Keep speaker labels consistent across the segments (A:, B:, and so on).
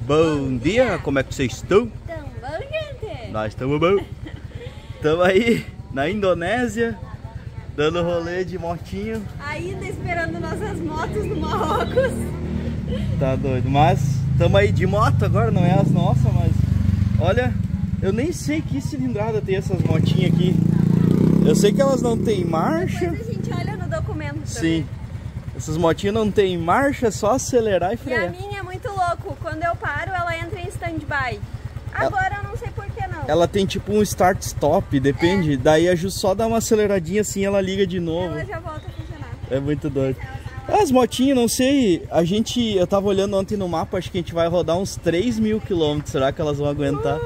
A: Bom dia, como é que vocês estão?
B: Tão bom, gente?
A: Nós estamos bom. Estamos aí na Indonésia, dando rolê de motinho.
B: Ainda esperando nossas motos no Marrocos.
A: Tá doido, mas estamos aí de moto agora, não é as nossas, mas olha, eu nem sei que cilindrada tem essas motinhas aqui. Eu sei que elas não tem marcha.
B: Depois a gente olha no documento também.
A: Sim, essas motinhas não tem marcha, é só acelerar e
B: E
A: frear.
B: a minha é muito louco, quando eu paro ela entra em stand-by. Agora eu não sei por que não.
A: Ela tem tipo um start-stop, depende. Daí a Ju só dá uma aceleradinha assim, ela liga de novo.
B: Ela já volta a funcionar.
A: É muito doido. As motinhas, não sei, eu tava olhando ontem no mapa, acho que a gente vai rodar uns 3.000 quilômetros. Será que elas vão aguentar?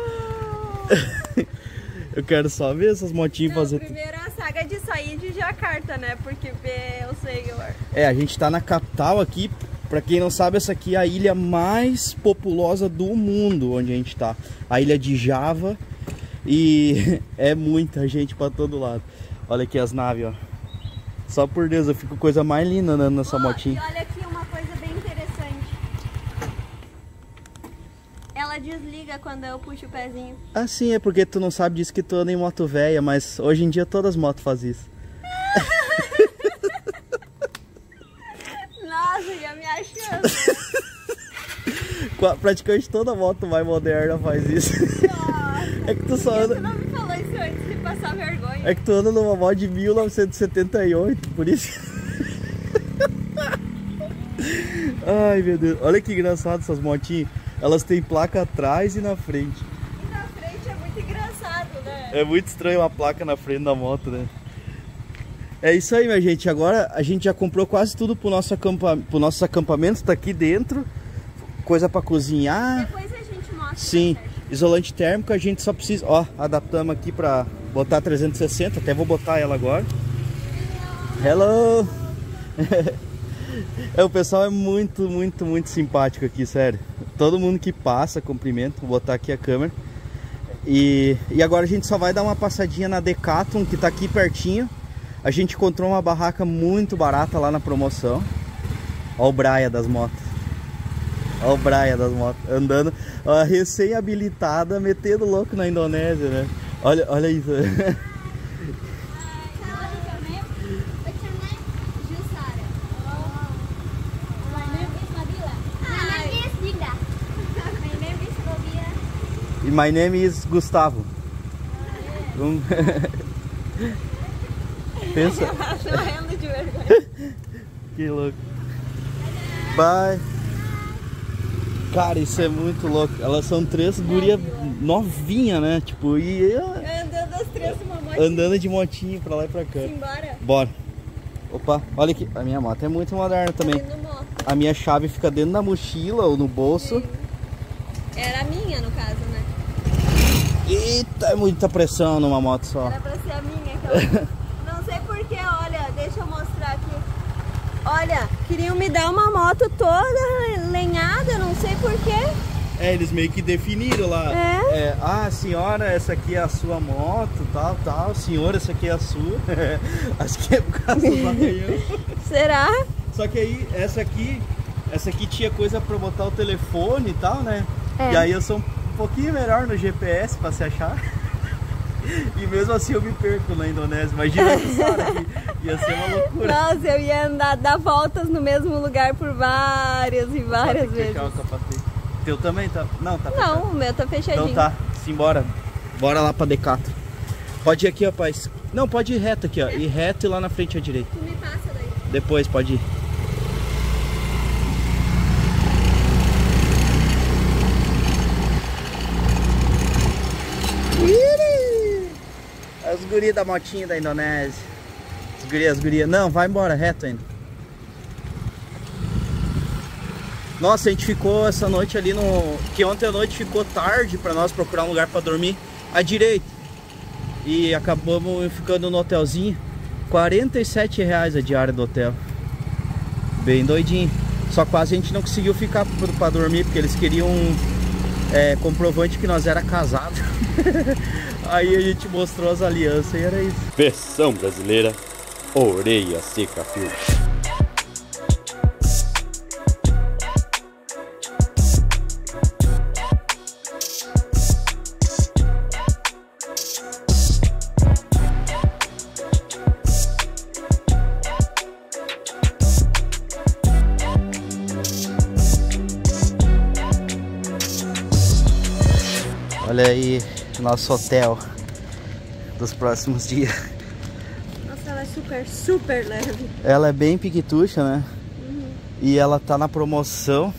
A: Eu quero só ver essas motinhas fazer tudo.
B: Primeiro a saga de sair de Jakarta, né? Porque eu sei, Senhor.
A: É, a gente tá na capital aqui. Pra quem não sabe, essa aqui é a ilha mais populosa do mundo, onde a gente tá. A ilha de Java. E é muita gente pra todo lado. Olha aqui as naves, ó. Só por Deus, eu fico coisa mais linda andando nessa motinha.
B: E olha aqui uma coisa bem interessante. Ela desliga quando eu puxo o pezinho.
A: Ah, sim, é porque tu não sabe disso que tu anda em moto velha, mas hoje em dia todas as motos fazem isso.
B: Nossa, já me achando.
A: Praticamente toda moto mais moderna faz isso.
B: Nossa.
A: É que tu só anda...
B: Tu não me falou isso antes de passar vergonha.
A: É que tu anda numa moto de 1978, por isso. Ai, meu Deus. Olha que engraçado essas motinhas. Elas têm placa atrás e na frente.
B: E na frente é muito engraçado, né?
A: É muito estranho uma placa na frente da moto, né? É isso aí, minha gente. Agora a gente já comprou quase tudo pro nossos acampamentos. Tá aqui dentro. Coisa pra cozinhar.
B: Depois a gente mostra.
A: Sim. Isolante térmico, a gente só precisa... Ó, adaptamos aqui pra botar 360. Até vou botar ela agora. Hello! O pessoal é muito, muito, muito simpático aqui, sério. Todo mundo que passa, cumprimento. Vou botar aqui a câmera. E agora a gente só vai dar uma passadinha na Decathlon, que tá aqui pertinho. A gente encontrou uma barraca muito barata lá na promoção. Ó o Braia das motos. Ó o Braia das motos. Andando, ó, recém-habilitada, metendo louco na Indonésia, né? Olha isso. E my name is Gustavo. Pensa.
B: Morrendo de vergonha.
A: Que louco. Bye. Cara, isso é muito louco. Elas são três gurias novinhas, né? Tipo,
B: Andando as três numa motinha.
A: andando de motinho pra lá e pra cá.
B: Simbora.
A: Bora. Opa, olha aqui. A minha moto é muito moderna também.
B: Indo moto.
A: A minha chave fica dentro da mochila ou no bolso.
B: Era a minha, no caso, né?
A: Eita, é muita pressão numa moto só.
B: Era pra ser a minha. Aquela... Não sei porquê, olha, deixa eu mostrar aqui. Olha, queriam me dar uma moto toda lenhada, não sei porquê.
A: É, eles meio que definiram lá. Ah, senhora, essa aqui é a sua moto, tal. Senhora, essa aqui é a sua. Acho que é por causa do arranhão.
B: Será?
A: Só que aí, essa aqui tinha coisa pra botar o telefone e tal, né?
B: É.
A: E aí eu sou um pouquinho melhor no GPS pra se achar. E mesmo assim eu me perco na Indonésia. Imagina que ia ser uma loucura.
B: Nossa, eu ia andar, dar voltas no mesmo lugar por várias e várias vezes.
A: Fechar o capacete. Teu também tá? Não, tá fechado.
B: Não, o meu tá fechadinho.
A: Então tá, simbora. Bora lá pra Decathlon. Pode ir aqui, rapaz. Não, pode ir reto aqui, ó. Ir reto e lá na frente à direita.
B: Tu me passa daí.
A: Depois pode ir. As gurias da motinha da Indonésia. As gurias. Não, vai embora, reto ainda. Nossa, a gente ficou essa noite ali no... Que ontem à noite ficou tarde pra nós procurar um lugar pra dormir à direita. E acabamos ficando no hotelzinho. R$47 a diária do hotel. Bem doidinho. Só quase a gente não conseguiu ficar pra dormir, porque eles queriam comprovante que nós era casados. Aí a gente mostrou as alianças e era isso.
C: Versão brasileira, Orelha Seca Filmes.
A: Olha aí nosso hotel dos próximos dias.
B: Nossa, ela é super, super leve.
A: Ela é bem piquitucha, né? E ela tá na promoção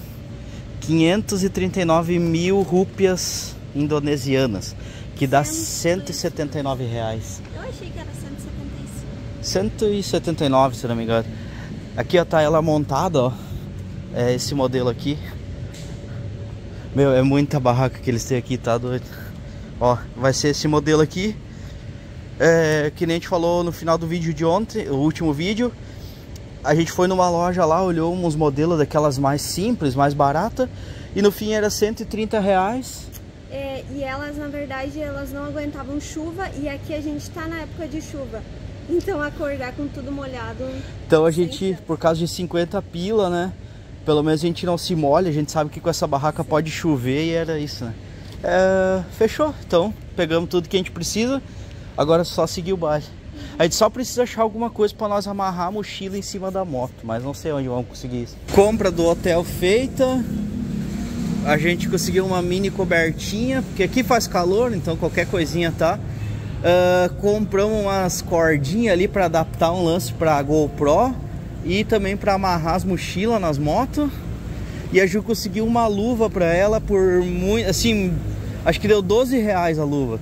A: 539 mil rúpias indonesianas, que dá 179 reais.
B: Eu achei que era 175.
A: 179, se não me engano. Aqui, ó, tá ela montada, ó. É esse modelo aqui. Meu, é muita barraca que eles têm aqui, tá doido? Ó, vai ser esse modelo aqui. Que nem a gente falou no final do vídeo de ontem, o último vídeo. A gente foi numa loja lá, olhou uns modelos daquelas mais simples, mais barata, e no fim era 130 reais.
B: E elas, na verdade, elas não aguentavam chuva, e aqui a gente tá na época de chuva. Então acordar com tudo molhado...
A: Então a gente, por causa de 50 pila, né? Pelo menos a gente não se molha, a gente sabe que com essa barraca pode chover e era isso, né? Fechou, então pegamos tudo que a gente precisa, agora é só seguir o baile. A gente só precisa achar alguma coisa para nós amarrar a mochila em cima da moto, mas não sei onde vamos conseguir isso. Compra do hotel feita. A gente conseguiu uma mini cobertinha, porque aqui faz calor, então qualquer coisinha tá. Compramos umas cordinhas ali para adaptar um lance para GoPro e também para amarrar as mochilas nas motos. E a Ju conseguiu uma luva para ela por muito, assim, acho que deu 12 reais a luva.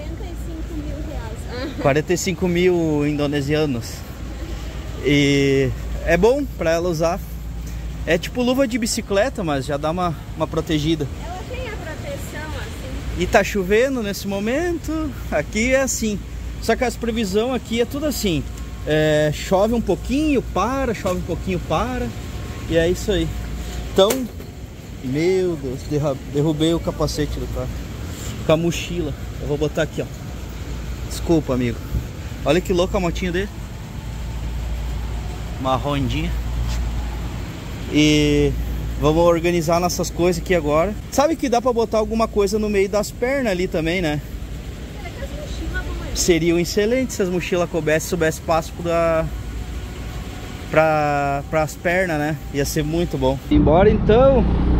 A: 45 mil indonesianos. E é bom pra ela usar. É tipo luva de bicicleta, mas já dá uma protegida.
B: Ela tem a proteção assim.
A: E tá chovendo nesse momento. Aqui é assim. Só que as previsões aqui é tudo assim. Chove um pouquinho, para. Chove um pouquinho, para. E é isso aí. Então, meu Deus, derrubei o capacete do carro com a mochila. Eu vou botar aqui, ó. Desculpa, amigo. Olha que louca a motinha dele. Uma Hondinha. E vamos organizar nossas coisas aqui agora. Sabe que dá pra botar alguma coisa no meio das pernas ali também, né?
B: Será que as mochilas vão aí?
A: Seria excelente se as mochilas coubessem, soubesse espaço para as pernas, né? Ia ser muito bom. Embora então.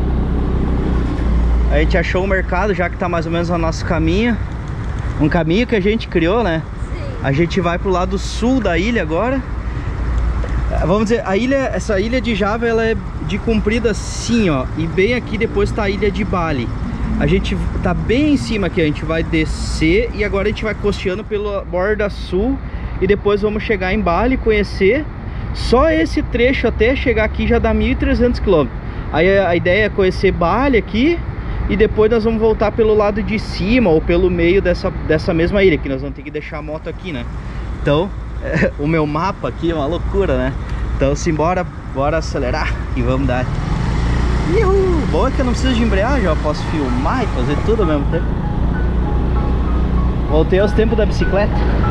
A: A gente achou o mercado, já que tá mais ou menos no nosso caminho. Um caminho que a gente criou, né?
B: Sim.
A: A gente vai pro lado sul da ilha agora. Vamos dizer, essa ilha de Java, ela é de comprida assim, ó. E bem aqui depois tá a ilha de Bali. A gente tá bem em cima aqui, a gente vai descer e agora a gente vai costeando pela borda sul. E depois vamos chegar em Bali, conhecer. Só esse trecho até chegar aqui já dá 1.300 km. Aí a ideia é conhecer Bali aqui. E depois nós vamos voltar pelo lado de cima ou pelo meio dessa mesma ilha, que nós vamos ter que deixar a moto aqui, né? Então, o meu mapa aqui é uma loucura, né? Então, simbora, bora acelerar e vamos dar. Uhul! Bom é que eu não preciso de embreagem, eu posso filmar e fazer tudo ao mesmo tempo. Voltei aos tempos da bicicleta.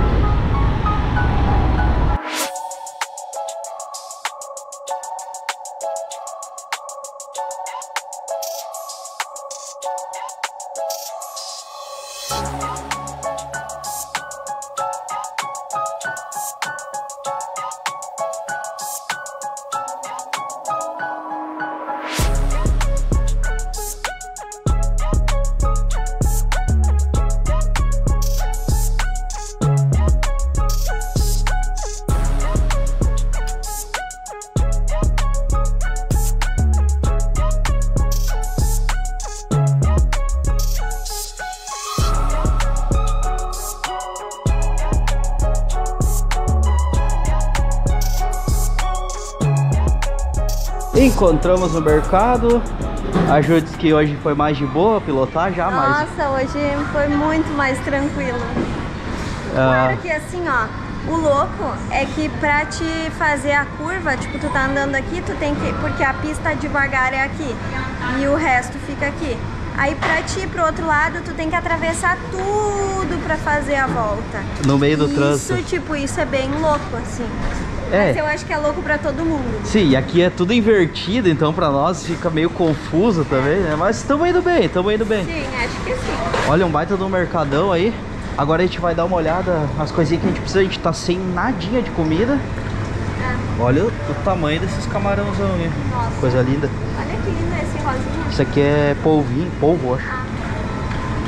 A: Encontramos no mercado. A Ju disse que hoje foi mais de boa pilotar já.
B: Nossa, hoje foi muito mais tranquilo. Claro que assim, ó, o louco é que pra te fazer a curva, tipo, tu tá andando aqui, tu tem que... Porque a pista devagar é aqui e o resto fica aqui. Aí pra te ir pro outro lado, tu tem que atravessar tudo pra fazer a volta.
A: No meio do trânsito.
B: Isso, tipo, isso é bem louco, assim. Mas eu acho que é louco pra todo mundo.
A: Sim, e aqui é tudo invertido, então pra nós fica meio confuso também, né? Mas estamos indo bem, estamos indo bem.
B: Sim, acho que sim.
A: Olha, um baita do mercadão aí. Agora a gente vai dar uma olhada nas coisinhas que a gente precisa. A gente tá sem nadinha de comida. Olha o tamanho desses camarãozão aí.
B: Nossa.
A: Coisa linda.
B: Olha que lindo esse rosinha.
A: Isso aqui é polvinho, polvo, acho.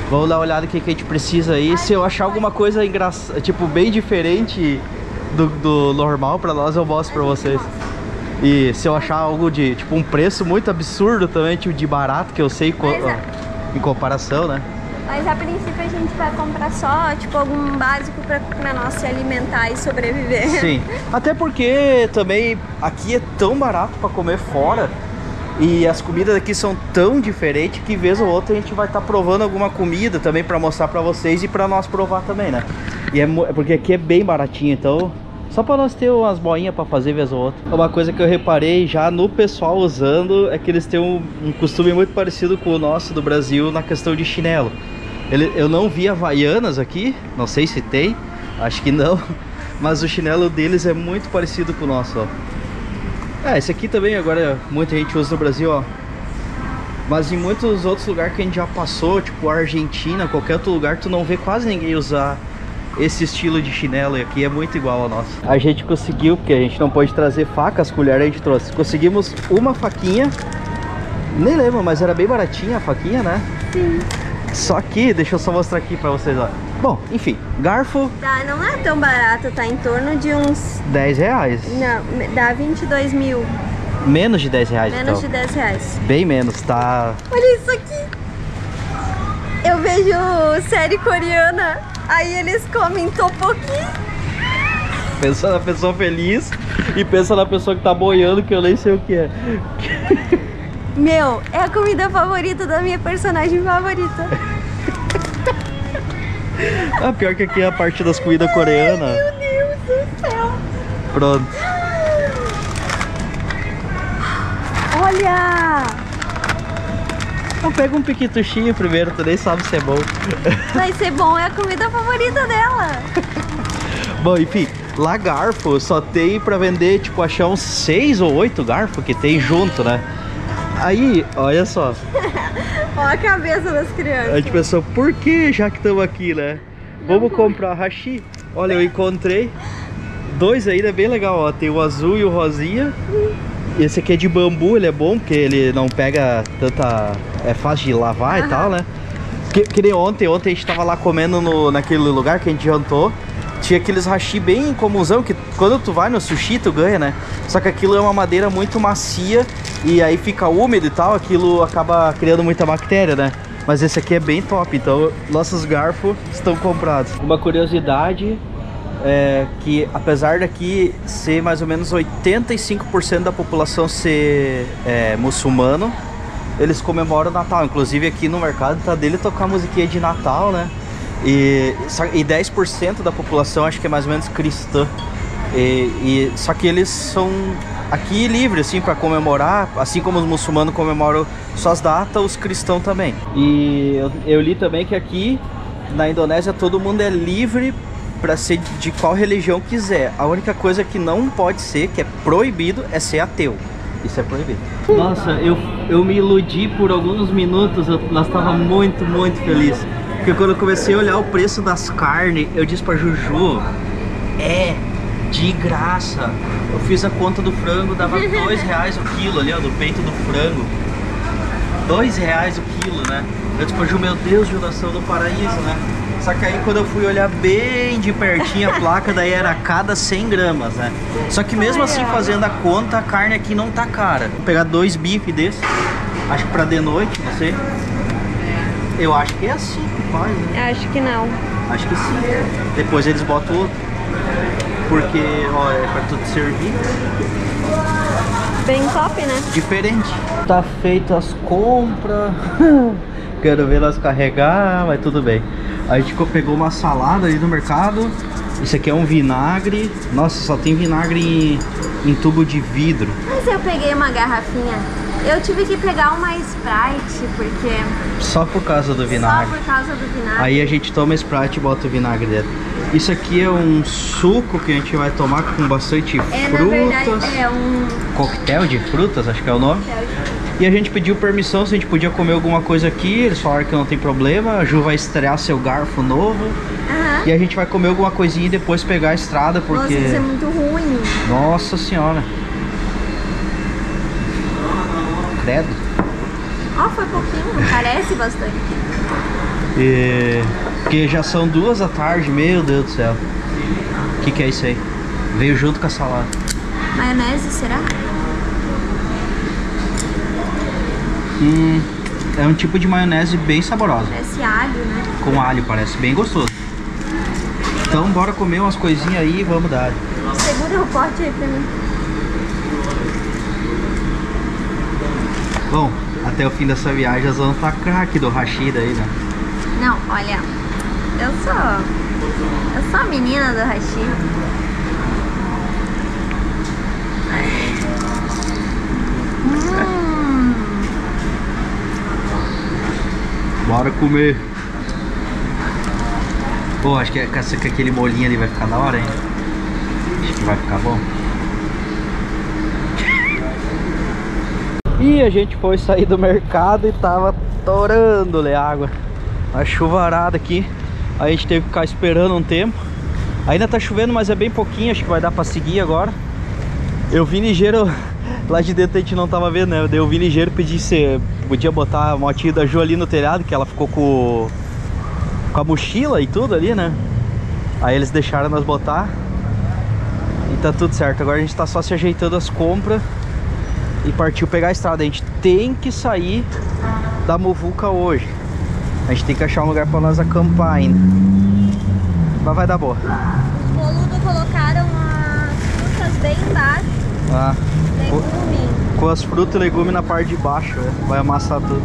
A: Vamos dar uma olhada no que a gente precisa aí. Se eu achar alguma coisa engraçada, tipo, bem diferente do normal pra nós, eu mostro pra vocês. E se eu achar algo de, tipo, um preço muito absurdo também, tipo, de barato, que eu sei em comparação, né?
B: Mas a princípio a gente vai comprar só, tipo, algum básico pra nós se alimentar e sobreviver.
A: Sim, até porque também aqui é tão barato pra comer fora. E as comidas aqui são tão diferentes que vez ou outra a gente vai estar provando alguma comida também pra mostrar pra vocês e pra nós provar também, né? E porque aqui é bem baratinho, então só pra nós ter umas boinhas pra fazer vez ou outra. Uma coisa que eu reparei já no pessoal usando é que eles têm um costume muito parecido com o nosso do Brasil na questão de chinelo. Eu não vi Havaianas aqui, não sei se tem, acho que não, mas o chinelo deles é muito parecido com o nosso, ó. Esse aqui também agora muita gente usa no Brasil, ó. Mas em muitos outros lugares que a gente já passou, tipo Argentina, qualquer outro lugar, tu não vê quase ninguém usar esse estilo de chinelo, e aqui é muito igual ao nosso. A gente conseguiu, porque a gente não pode trazer faca, as colheres a gente trouxe. Conseguimos uma faquinha, nem lembro, mas era bem baratinha a faquinha, né?
B: Sim.
A: Só que, deixa eu só mostrar aqui pra vocês, ó. Bom, enfim, garfo...
B: Tá, não é tão barato, tá em torno de uns...
A: 10 reais.
B: Não, dá 22 mil.
A: Menos de 10 reais,
B: Menos
A: então.
B: de 10 reais.
A: Bem menos, tá?
B: Olha isso aqui. Eu vejo série coreana, aí eles comem tteokbokki.
A: Pensa na pessoa feliz e pensa na pessoa que tá boiando, que eu nem sei o que é.
B: Meu, é a comida favorita da minha personagem favorita.
A: Ah, pior que aqui é a parte das comidas coreanas.
B: Meu Deus do céu.
A: Pronto.
B: Olha!
A: Eu pego um piquituchinho primeiro, tu nem sabe se é bom.
B: Vai ser bom, é a comida favorita dela.
A: Bom, enfim, lá garfo só tem pra vender, tipo, achar uns 6 ou 8 garfos que tem junto, né? Aí, olha só.
B: Olha a cabeça das crianças.
A: A gente pensou, por que já que estamos aqui, né? Vamos comprar hashi. Olha, eu encontrei 2 ainda, bem legal, ó. Tem o azul e o rosinha. Esse aqui é de bambu, ele é bom, porque ele não pega tanta... É fácil de lavar e tal, né? Que nem ontem a gente tava lá comendo naquele lugar que a gente jantou. Tinha aqueles hashi bem comunsão, que quando tu vai no sushi tu ganha, né? Só que aquilo é uma madeira muito macia e aí fica úmido e tal, aquilo acaba criando muita bactéria, né? Mas esse aqui é bem top, então nossos garfos estão comprados. Uma curiosidade é que apesar daqui ser mais ou menos 85% da população ser muçulmano, eles comemoram o Natal. Inclusive aqui no mercado tá dele tocar musiquinha de Natal, né? E 10% da população acho que é mais ou menos cristã. Só que eles são aqui livres assim para comemorar, assim como os muçulmanos comemoram suas datas, os cristãos também. E eu li também que aqui na Indonésia todo mundo é livre para ser de qual religião quiser. A única coisa que não pode ser, que é proibido, é ser ateu. Isso é proibido. Nossa, eu me iludi por alguns minutos, nós estava muito feliz. Porque quando eu comecei a olhar o preço das carnes, eu disse pra Juju, é de graça. Eu fiz a conta do frango, dava 2 reais o quilo ali, ó, do peito do frango. 2 reais o quilo, né? Eu disse pra Ju, meu Deus, Ju, nós estamos no paraíso, né? Só que aí quando eu fui olhar bem de pertinho a placa, daí era a cada 100 gramas, né? Só que mesmo assim, fazendo a conta, a carne aqui não tá cara. Vou pegar 2 bifes desses, acho que pra de noite, não sei. Eu acho que é assim que faz, né?
B: Acho que não.
A: Acho que sim. Depois eles botam outro. Porque, ó, é pra tudo servir.
B: Bem top, né?
A: Diferente. Tá feito as compras. Quero ver nós carregar, mas tudo bem. A gente pegou uma salada ali no mercado. Isso aqui é um vinagre. Nossa, só tem vinagre em tubo de vidro.
B: Mas eu peguei uma garrafinha. Eu tive que pegar uma Sprite, porque...
A: Só por causa do vinagre.
B: Só por causa do vinagre.
A: Aí a gente toma Sprite e bota o vinagre dentro. Isso aqui é um suco que a gente vai tomar com bastante frutas.
B: Na verdade, é um...
A: Coquetel de frutas, acho que é o nome. E a gente pediu permissão se a gente podia comer alguma coisa aqui. Eles falaram que não tem problema. A Ju vai estrear seu garfo novo. E a gente vai comer alguma coisinha e depois pegar a estrada, porque...
B: Nossa, isso é muito ruim.
A: Nossa senhora. Credo.
B: Ó, foi pouquinho, parece bastante.
A: Porque já são 2 da tarde, meu Deus do céu. O que é isso aí? Veio junto com a salada.
B: Maionese, será?
A: É um tipo de maionese bem saborosa.
B: Parece alho, né?
A: Com alho, parece bem gostoso. Então bora comer umas coisinhas aí e vamos dar.
B: Segura o pote aí pra mim.
A: Bom, até o fim dessa viagem nós vamos estar craque do hashi daí, né?
B: Não, olha, eu sou a menina do hashi.
A: Bora comer. Pô, acho que aquele molhinho ali vai ficar da hora, hein? Acho que vai ficar bom. E a gente foi sair do mercado e tava torando-lhe água. A chuvarada aqui. Aí a gente teve que ficar esperando um tempo. Ainda tá chovendo, mas é bem pouquinho. Acho que vai dar pra seguir agora. Eu vim ligeiro. Lá de dentro a gente não tava vendo, né? Eu vim ligeiro, pedi se podia botar a motinha da Ju ali no telhado, que ela ficou com a mochila e tudo ali, né? Aí eles deixaram nós botar. E tá tudo certo. Agora a gente tá só se ajeitando as compras e partiu pegar a estrada. A gente tem que sair da muvuca hoje. A gente tem que achar um lugar pra nós acampar ainda. Mas vai dar boa.
B: Os boludos colocaram as frutas bem embaixo.
A: Ah,
B: Legume.
A: com as frutas e legumes na parte de baixo, vai amassar tudo.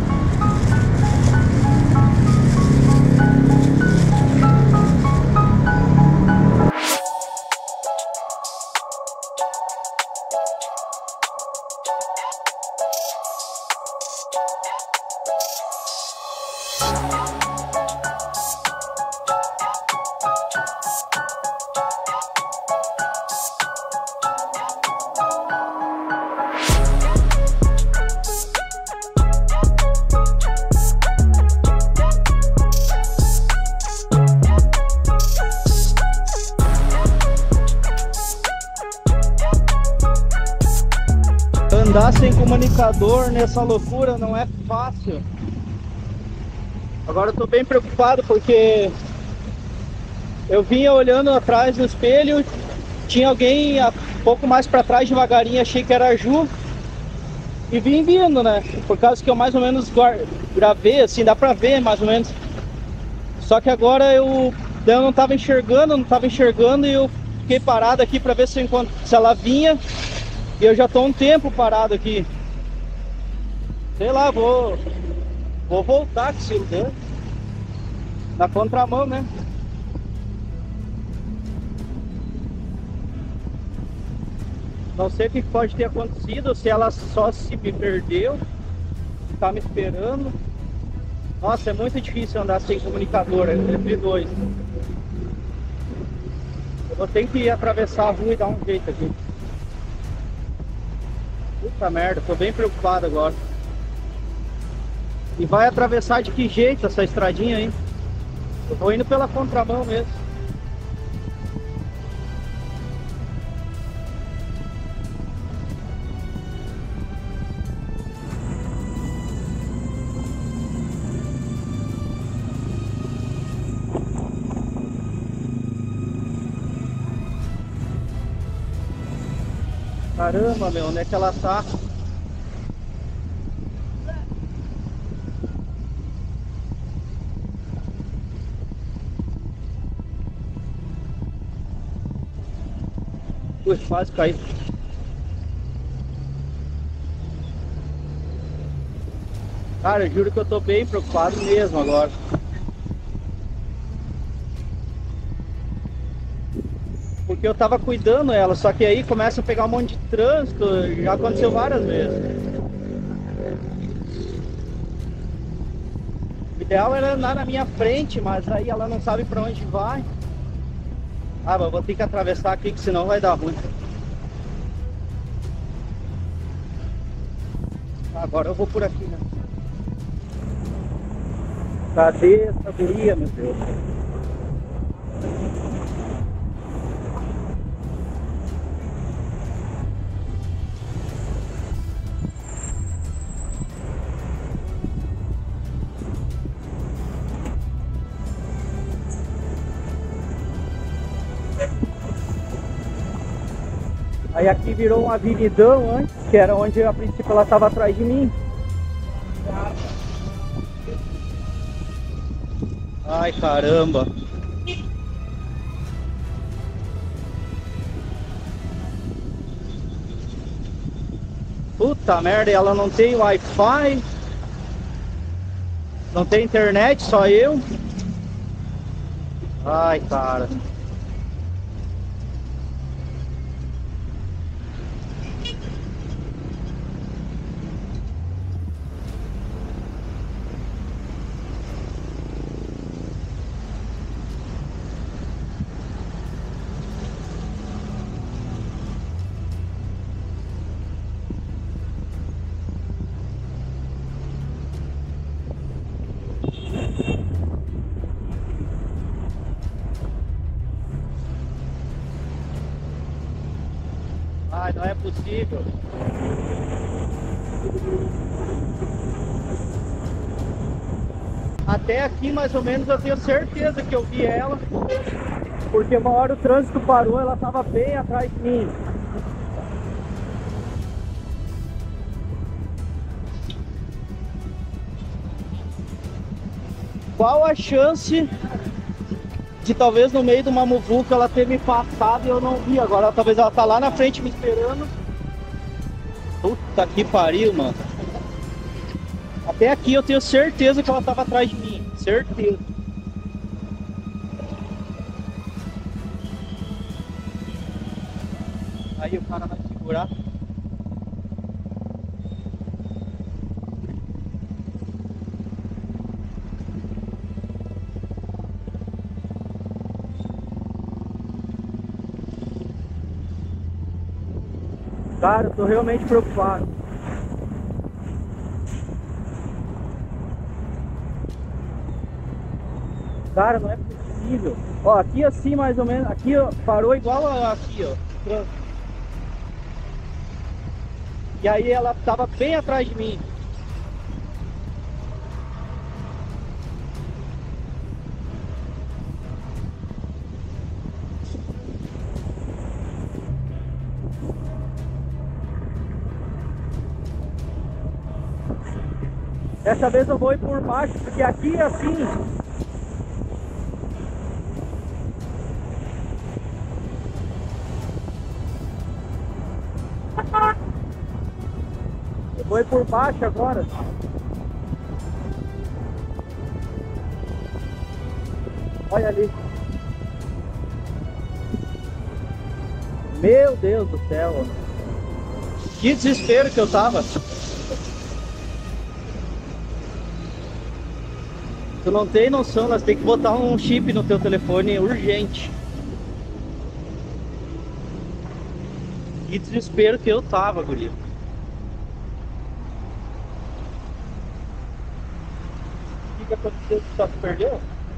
A: Andar sem comunicador nessa loucura não é fácil. Agora eu tô bem preocupado porque eu vinha olhando atrás no espelho, tinha alguém um pouco mais pra trás devagarinho, achei que era a Ju e vim vindo, né? Por causa que eu mais ou menos gravei, assim, dá pra ver mais ou menos. Só que agora eu não tava enxergando e eu fiquei parado aqui pra ver se ela vinha. E eu já tô um tempo parado aqui. Sei lá, vou voltar com esse lugar. Na contramão, né? Não sei o que pode ter acontecido, se ela só se me perdeu, se tá me esperando. Nossa, é muito difícil andar sem comunicador entre dois. Eu vou ter que atravessar a rua e dar um jeito aqui. Puta merda, tô bem preocupado agora. E vai atravessar de que jeito essa estradinha aí? Eu tô indo pela contramão mesmo. Caramba, meu, onde é que ela tá? Ui, quase caí. Cara, eu juro que eu tô bem preocupado mesmo agora. Porque eu tava cuidando ela, só que aí começa a pegar um monte de trânsito, já aconteceu várias vezes. O ideal era andar na minha frente, mas aí ela não sabe pra onde vai. Ah, mas eu vou ter que atravessar aqui, que senão vai dar ruim. Agora eu vou por aqui, né? Cadê essa guria, meu Deus? Aí aqui virou uma avenidão antes, que era onde a princípio ela estava atrás de mim. Ai, caramba. Puta merda, ela não tem Wi-Fi. Não tem internet, só eu. Ai, cara. Ai, não é possível. Até aqui mais ou menos eu tenho certeza que eu vi ela. Porque uma hora o trânsito parou, ela estava bem atrás de mim. Qual a chance de talvez no meio de uma muvuca ela ter me passado e eu não vi? Agora talvez ela tá lá na frente me esperando. Puta que pariu, mano. Até aqui eu tenho certeza que ela tava atrás de mim. Certeza. Aí o cara vai segurar. Cara, eu tô realmente preocupado. Cara, não é possível. Ó, aqui assim mais ou menos, aqui ó, parou igual aqui, ó. E aí ela tava bem atrás de mim. Dessa vez eu vou ir por baixo, porque aqui assim... Eu vou ir por baixo agora. Olha ali. Meu Deus do céu. Que desespero que eu tava. Tu não tem noção, nós temos que botar um chip no teu telefone urgente. Que desespero que eu tava, guri. O que aconteceu? Tu só se perdeu?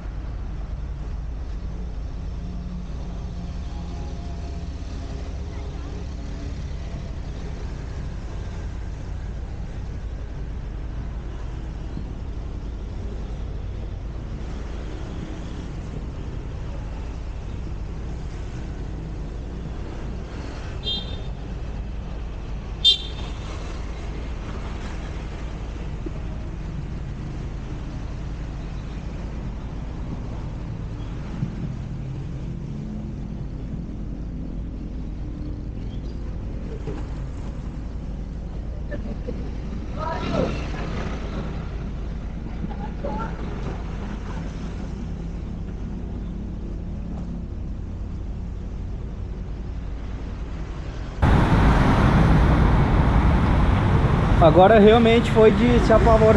A: Agora realmente foi de se apavorar.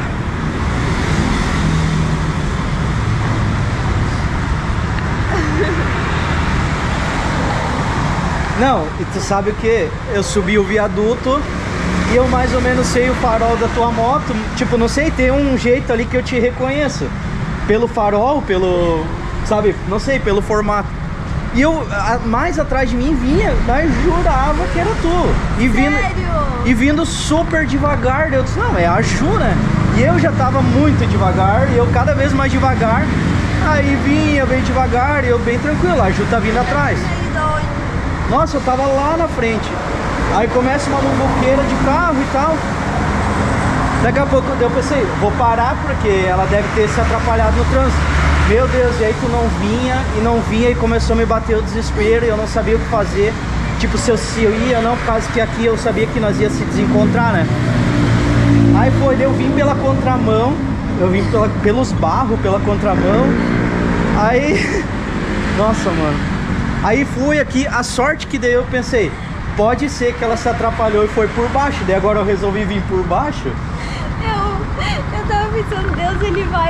A: Não, e tu sabe o que? Eu subi o viaduto e eu mais ou menos sei o farol da tua moto. Tipo, não sei, tem um jeito ali que eu te reconheço. Pelo farol, pelo... Sabe, não sei, pelo formato. E eu, mais atrás de mim vinha, mas jurava que era tu. E vindo super devagar. Eu disse, não, é a Ju, né? E eu já tava muito devagar, e eu cada vez mais devagar. Aí vinha bem devagar, e eu bem tranquilo, a Ju tá vindo atrás. Nossa, eu tava lá na frente. Aí começa uma muvuqueira de carro e tal. Daqui a pouco eu pensei, vou parar porque ela deve ter se atrapalhado no trânsito. Meu Deus, e aí tu não vinha e começou a me bater o desespero e eu não sabia o que fazer. Tipo, se eu ia ou não, por causa que aqui eu sabia que nós ia se desencontrar, né? Aí foi, eu vim pela contramão, eu vim pelos barros, pela contramão. Aí, nossa, mano. Aí fui aqui, a sorte que daí eu pensei, pode ser que ela se atrapalhou e foi por baixo. Daí agora eu resolvi vir por baixo.
B: Eu tava pensando, Deus, ele vai.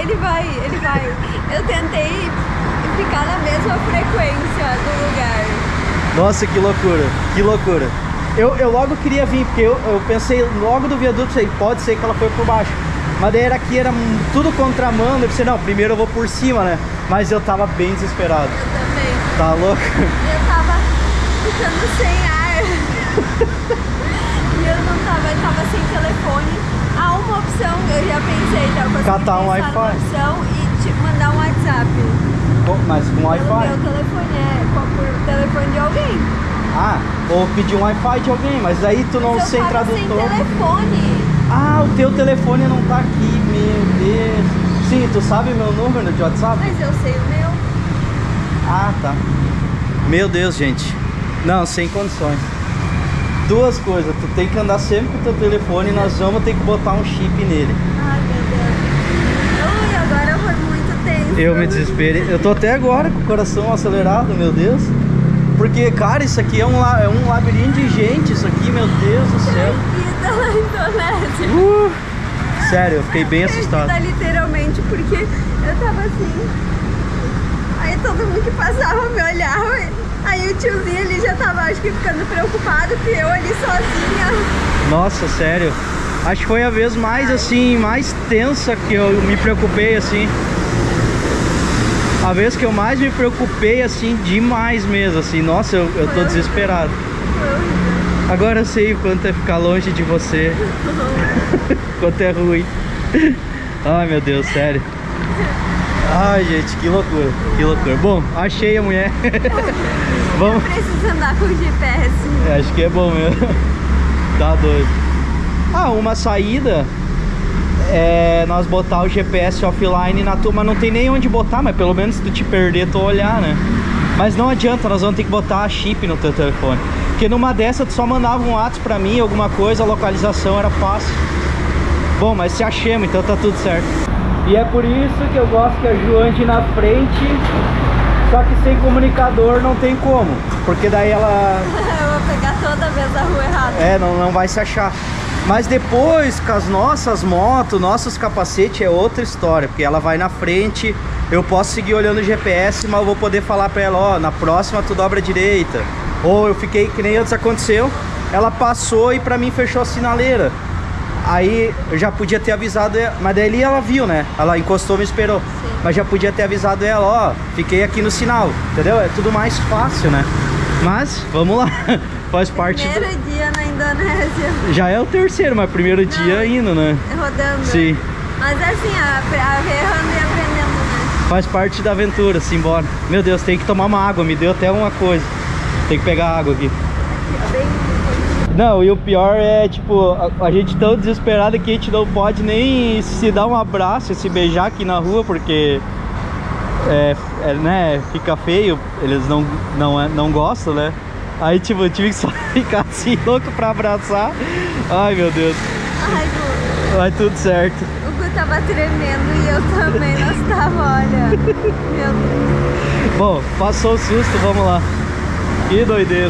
B: Eu tentei ficar na mesma frequência do lugar.
A: Nossa, que loucura, que loucura. Eu logo queria vir, porque eu pensei logo do viaduto, sei, pode ser que ela foi por baixo. Mas daí era tudo contramão, eu pensei, não, primeiro eu vou por cima, né? Mas eu tava bem desesperado.
B: Eu também.
A: Tá louco?
B: Eu tava ficando sem ar. E eu tava sem telefone. Há uma opção, eu já pensei, então eu consegui
A: catar um
B: pensar numa
A: Wi-Fi.
B: opção e te mandar um WhatsApp.
A: Mas com Wi-Fi?
B: Pelo meu telefone, por telefone de alguém.
A: Ah, ou pedir um Wi-Fi de alguém, mas aí tu não sem tradutor.
B: Sem telefone.
A: Ah, o teu telefone não tá aqui, meu Deus. Sim, tu sabe meu número de WhatsApp?
B: Mas eu sei o meu.
A: Ah, tá. Meu Deus, gente. Não, sem condições. Duas coisas, tu tem que andar sempre com o teu telefone e nós vamos ter que botar um chip nele.
B: Ai, meu Deus. Ui, agora foi muito tenso.
A: Eu me desesperei. Eu tô até agora com o coração acelerado, meu Deus. Porque, cara, isso aqui é um labirinto de gente, isso aqui, meu Deus do céu.
B: Perdida na Indonésia.
A: Sério, eu fiquei bem assustado.
B: Perdida literalmente, porque eu tava assim. Aí todo mundo que passava me olhava. Aí o tiozinho ali já tava, acho que ficando preocupado, que eu ali sozinha.
A: Nossa, sério. Acho que foi a vez mais, assim, mais tensa que eu me preocupei, assim. A vez que eu mais me preocupei, assim, demais mesmo, assim. Nossa, eu tô desesperado. Agora eu sei o quanto é ficar longe de você. Quanto é ruim. Ai, meu Deus, sério. Ai, gente, que loucura, que loucura. Bom, achei a mulher. Vamos.
B: Precisa andar com GPS.
A: Acho que é bom mesmo. Tá doido. Ah, uma saída é nós botar o GPS offline na tua, mas não tem nem onde botar, mas pelo menos se tu te perder, tu olhar, né? Mas não adianta, nós vamos ter que botar a chip no teu telefone. Porque numa dessa tu só mandava um WhatsApp pra mim, alguma coisa, a localização era fácil. Bom, mas se achamos, então tá tudo certo. E é por isso que eu gosto que a Ju ande na frente, só que sem comunicador não tem como, porque daí ela...
B: Eu vou pegar toda vez a rua errada.
A: É, não vai se achar. Mas depois, com as nossas motos, nossos capacetes, é outra história, porque ela vai na frente, eu posso seguir olhando o GPS, mas eu vou poder falar pra ela, ó, na próxima tu dobra a direita. Ou eu fiquei, que nem antes aconteceu, ela passou e pra mim fechou a sinaleira. Aí eu já podia ter avisado ela, mas daí ela viu, né? Ela encostou e me esperou.
B: Sim.
A: Mas já podia ter avisado ela, ó, fiquei aqui no sinal, entendeu? É tudo mais fácil, né? Mas, vamos lá, faz parte
B: Primeiro dia na Indonésia.
A: Já é o terceiro, mas primeiro dia indo, né?
B: Rodando.
A: Sim.
B: Mas assim, errando e aprendendo, né?
A: Faz parte da aventura, simbora. Meu Deus, tem que tomar uma água, me deu até uma coisa. Tem que pegar água aqui.
B: Bem...
A: Não, e o pior é, tipo, a gente tão desesperado que a gente não pode nem se dar um abraço, se beijar aqui na rua, porque né, fica feio, eles não gostam, né? Aí, tipo, eu tive que só ficar assim, louco pra abraçar. Ai, meu Deus.
B: Ai, Gu.
A: Vai tudo certo.
B: O Gu tava tremendo e eu também, nós tava, olha. Meu Deus.
A: Bom, passou o susto, vamos lá. Que doideira.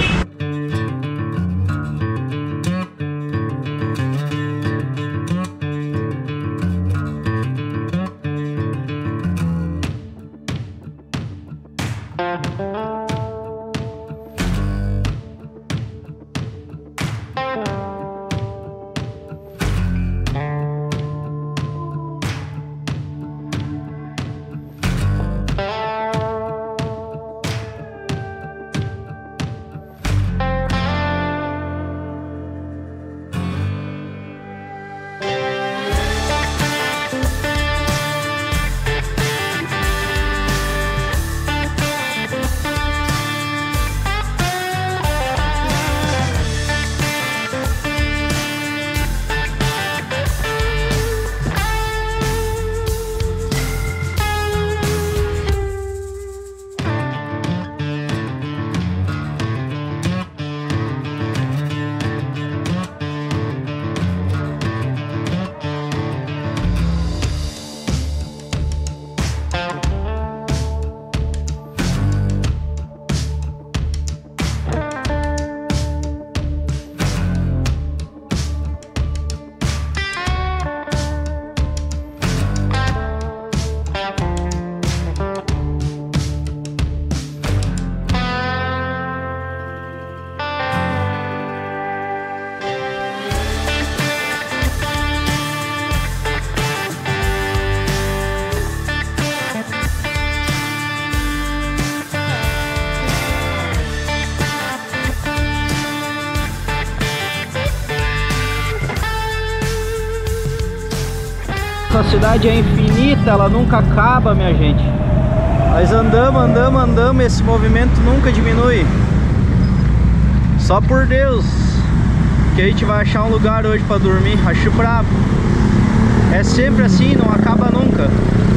A: Essa cidade é infinita, ela nunca acaba, minha gente. Nós andamos, esse movimento nunca diminui. Só por Deus que a gente vai achar um lugar hoje pra dormir. Acho brabo. É sempre assim, não acaba nunca.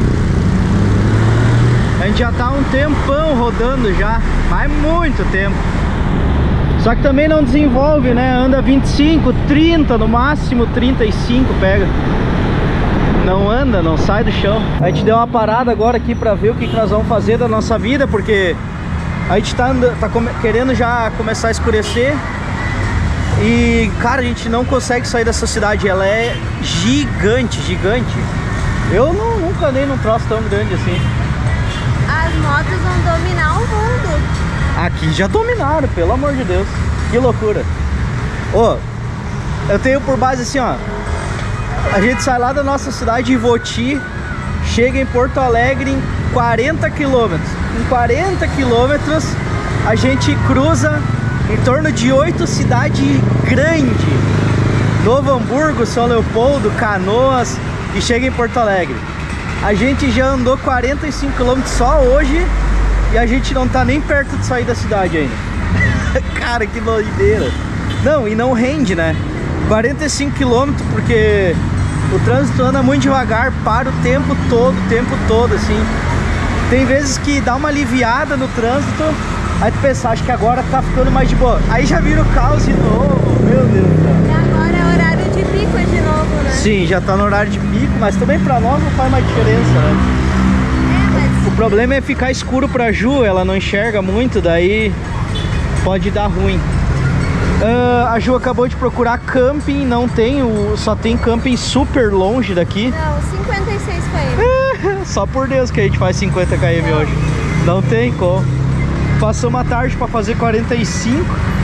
A: A gente já tá um tempão rodando já, mas muito tempo. Só que também não desenvolve, né? Anda 25, 30, no máximo 35 pega. Não anda, não sai do chão. A gente deu uma parada agora aqui pra ver o que nós vamos fazer da nossa vida, porque a gente tá querendo já começar a escurecer. E, cara, a gente não consegue sair dessa cidade. Ela é gigante, gigante. Eu nunca andei num troço tão grande assim.
B: As motos vão dominar o mundo.
A: Aqui já dominaram, pelo amor de Deus. Que loucura. Ô, eu tenho por base assim, ó. A gente sai lá da nossa cidade de Ivoti, chega em Porto Alegre em 40 quilômetros. Em 40 quilômetros a gente cruza em torno de 8 cidades grandes. Novo Hamburgo, São Leopoldo, Canoas e chega em Porto Alegre. A gente já andou 45 km só hoje e a gente não tá nem perto de sair da cidade ainda. Cara, que doideira. Não, e não rende, né? 45 km porque o trânsito anda muito devagar, para o tempo todo, assim. Tem vezes que dá uma aliviada no trânsito, aí tu pensa, acho que agora tá ficando mais de boa. Aí já vira o caos de novo, meu Deus do céu.
B: E agora é horário de pico de novo, né?
A: Sim, já tá no horário de pico, mas também pra nós não faz mais diferença, né? O problema é ficar escuro pra Ju, ela não enxerga muito, daí pode dar ruim. A Ju acabou de procurar camping, não tem, só tem camping super longe daqui.
B: Não, 56 km.
A: Só por Deus que a gente faz 50 km hoje. Não tem como. Passou uma tarde para fazer 45.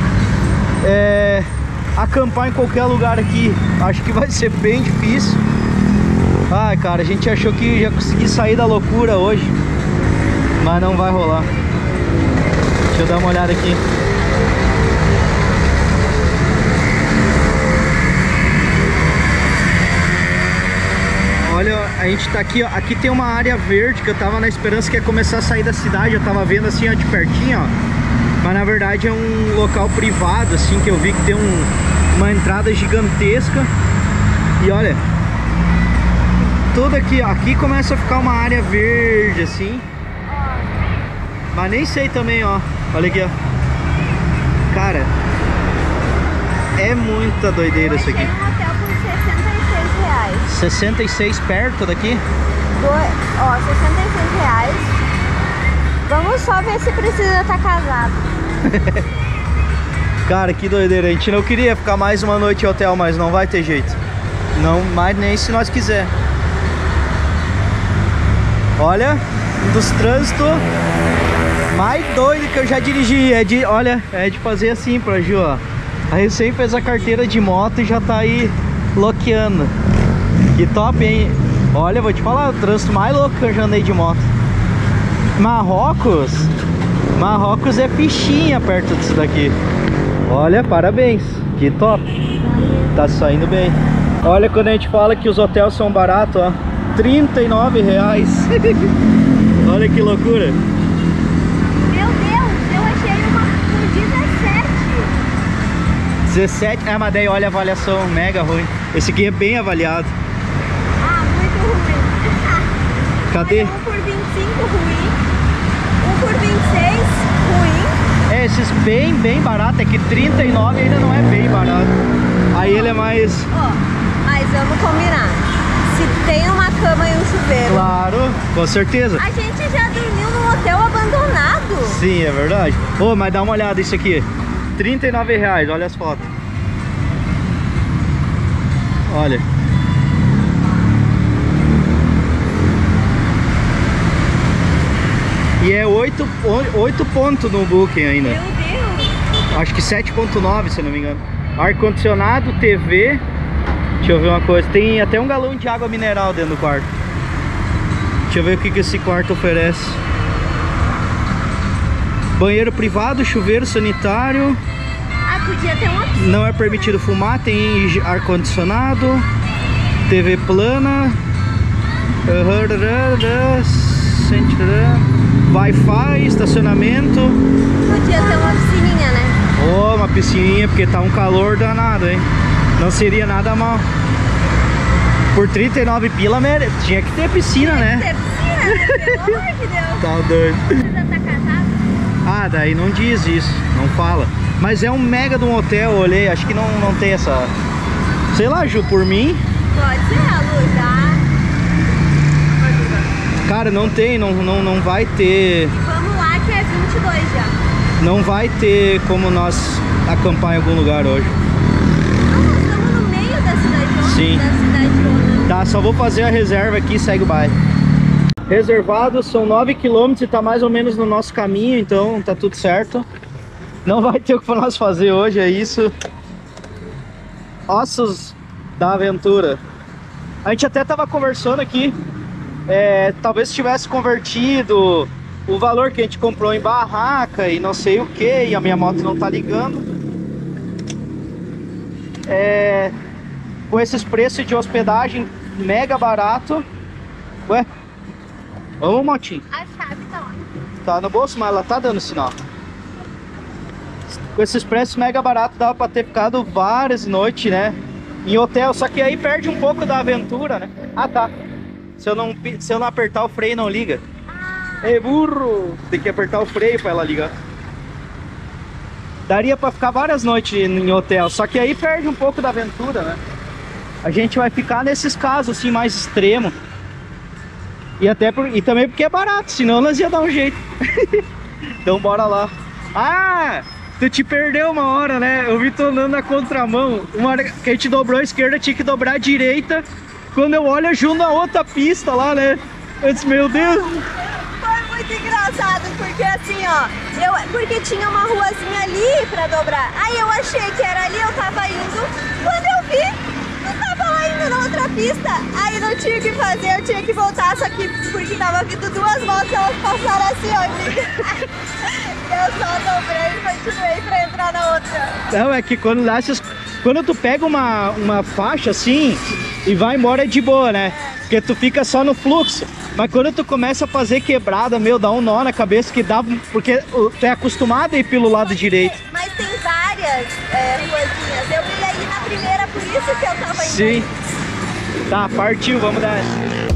A: Acampar em qualquer lugar aqui, acho que vai ser bem difícil. Ai, cara, a gente achou que ia conseguir sair da loucura hoje, mas não vai rolar. Deixa eu dar uma olhada aqui. Olha, a gente tá aqui, ó. Aqui tem uma área verde que eu tava na esperança que ia começar a sair da cidade. Eu tava vendo assim, ó, de pertinho, ó. Mas na verdade é um local privado, assim, que eu vi que tem uma entrada gigantesca. E olha, tudo aqui, ó. Aqui começa a ficar uma área verde, assim. Mas nem sei também, ó. Olha aqui, ó. Cara, é muita doideira isso aqui. 66 perto daqui?
B: Ó, 66 reais. Vamos só ver se precisa estar casado.
A: Cara, que doideira. A gente não queria ficar mais uma noite em hotel, mas não vai ter jeito. Não, mais nem se nós quiser. Olha, um dos trânsitos mais doido que eu já dirigi. É de fazer assim pra Ju, ó. A recém fez a carteira de moto e já tá aí loqueando. Que top, hein? Olha, vou te falar, o trânsito mais louco que eu já andei de moto. Marrocos é fichinha perto disso daqui. Olha, parabéns, que top. Tá saindo bem. Olha, quando a gente fala que os hotéis são baratos, ó, R$39. Olha que loucura.
B: Meu Deus, eu achei uma por
A: 17, mas daí olha a avaliação, mega ruim. Esse aqui é bem avaliado.
B: Muito ruim.
A: Cadê?
B: Olha, um por 25 ruim, um por 26 ruim.
A: Esses bem barato, é que 39 ainda não é bem barato. Aí ele é mais...
B: Mas vamos combinar. Se tem uma cama e um chuveiro...
A: Claro, com certeza.
B: A gente já dormiu num hotel abandonado.
A: Sim, é verdade. Mas dá uma olhada isso aqui. R$39, olha as fotos. Olha. E é 8 pontos no Booking ainda.
B: Meu Deus.
A: Acho que 7.9, se eu não me engano. Ar-condicionado, TV. Deixa eu ver uma coisa. Tem até um galão de água mineral dentro do quarto. Deixa eu ver o que esse quarto oferece. Banheiro privado, chuveiro sanitário.
B: Podia ter uma piscina.
A: Não é permitido fumar, tem ar-condicionado, TV plana, Wi-Fi, estacionamento.
B: Podia ter uma piscininha, né?
A: Oh, uma piscininha, porque tá um calor danado, hein? Não seria nada mal. Por 39 pila, tinha que ter piscina, né?
B: Tinha que ter piscina, pelo amor de Deus.
A: Tá doido.
B: Precisa estar casado?
A: Ah, daí não diz isso, não fala. Mas é um mega de um hotel, eu olhei, acho que não tem essa... Sei lá, Ju, por mim...
B: Pode ser, a Lu, já.
A: Cara, não tem, não vai ter...
B: Vamos lá que é 22 já.
A: Não vai ter como nós acampar em algum lugar hoje.
B: Não, nós estamos no meio da cidade.
A: Sim.
B: Da cidade.
A: Tá, só vou fazer a reserva aqui e segue o baile. Reservado, são 9 km e tá mais ou menos no nosso caminho, então tá tudo certo. Não vai ter o que nós fazer hoje, é isso. Ossos da aventura. A gente até tava conversando aqui, talvez tivesse convertido o valor que a gente comprou em barraca e não sei o que, e a minha moto não tá ligando. Com esses preços de hospedagem mega barato. Ué? Vamos, motinho.
B: A chave tá lá.
A: Tá no bolso, mas ela tá dando sinal. Com esses preços mega baratos dava pra ter ficado várias noites, né? Em hotel, só que aí perde um pouco da aventura, né? Ah, tá. Se eu não apertar o freio, não liga. Ei, burro! Tem que apertar o freio pra ela ligar. Daria pra ficar várias noites em hotel, só que aí perde um pouco da aventura, né? A gente vai ficar nesses casos assim mais extremos. E também porque é barato, senão nós ia dar um jeito. Então bora lá. Ah! Tu te perdeu uma hora, né? Eu vi tu andando na contramão. Uma hora que a gente dobrou a esquerda, tinha que dobrar a direita. Quando eu olho, junto na outra pista lá, né? Eu disse, meu Deus.
B: Foi muito engraçado, porque assim, ó, porque tinha uma ruazinha ali pra dobrar. Aí eu achei que era ali, eu tava indo. Quando eu vi, eu tava lá indo na outra pista. Aí não tinha o que fazer, eu tinha que voltar, só que porque tava vindo duas motos, elas passaram assim, ó. Eu só dobrei e continuei pra entrar na outra.
A: Não, é que quando tu pega uma faixa assim e vai embora é de boa, né? Porque tu fica só no fluxo. Mas quando tu começa a fazer quebrada, meu, dá um nó na cabeça que dá... Porque tu é acostumado a ir pelo lado direito.
B: Mas tem várias ruazinhas. Eu ia ir na primeira, por isso que eu tava indo.
A: Sim. Tá, partiu, vamos dar essa.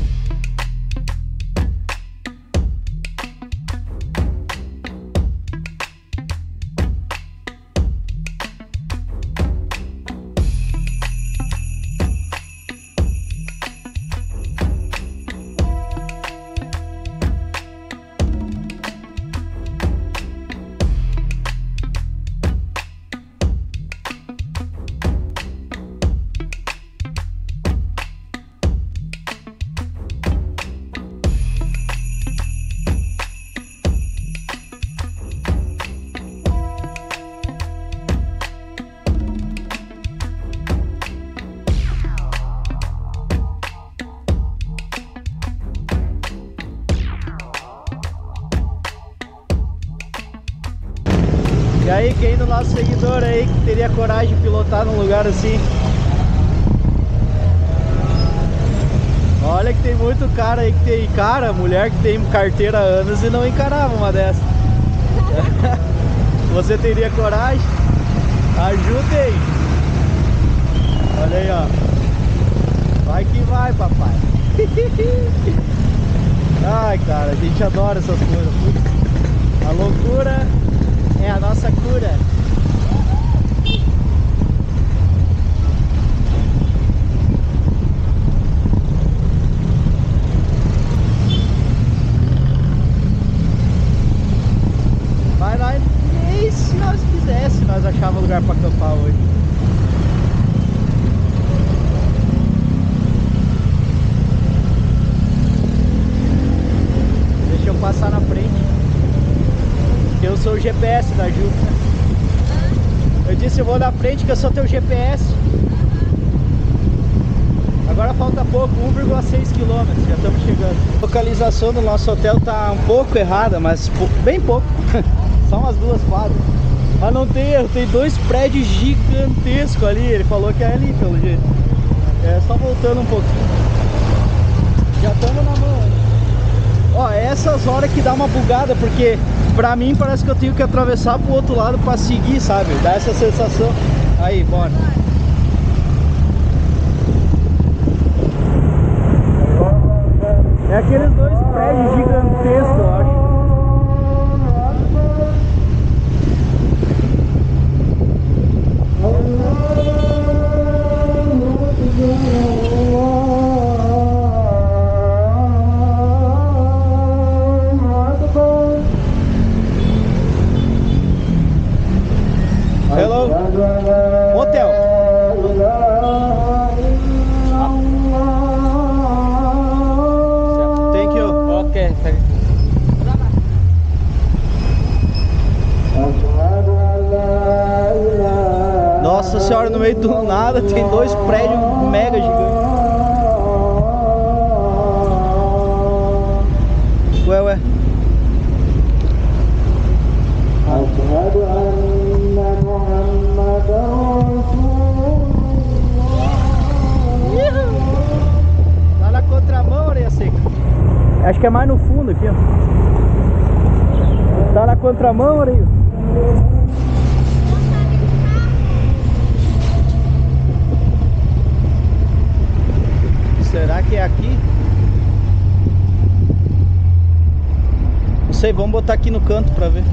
A: E aí, quem do nosso seguidor aí que teria coragem de pilotar num lugar assim? Olha que tem muito cara aí que tem mulher que tem carteira há anos e não encarava uma dessa. Você teria coragem? Ajudem! Olha aí, ó. Vai que vai, papai. Ai, cara, a gente adora essas coisas. A loucura é a nossa cura. Vai lá e se nós quisesse, nós achávamos lugar para acampar hoje. Deixa eu passar na frente. Eu sou o GPS da Ju. Eu disse, eu vou na frente que eu sou teu GPS. Agora falta pouco, 1,6 km, já estamos chegando. A localização do nosso hotel tá um pouco errada, mas bem pouco. Só umas 2 quadras. Mas não tem erro, tem 2 prédios gigantescos ali. Ele falou que é ali, pelo jeito. É só voltando um pouquinho. Já estamos na mão. Ó, essas horas que dá uma bugada, porque pra mim parece que eu tenho que atravessar pro outro lado pra seguir, sabe? Dá essa sensação. Aí, bora. É aqueles dois prédios gigantescos, eu acho. Hello, hotel. Thank you.
D: Okay, thank you.
A: Nossa senhora, no meio do nada tem dois prédios mega gigantes. Ué. Tá na contramão, Areia Seca. Acho que é mais no fundo aqui, ó. Tá na contramão, Areia. Será que é aqui? Não sei, vamos botar aqui no canto pra ver.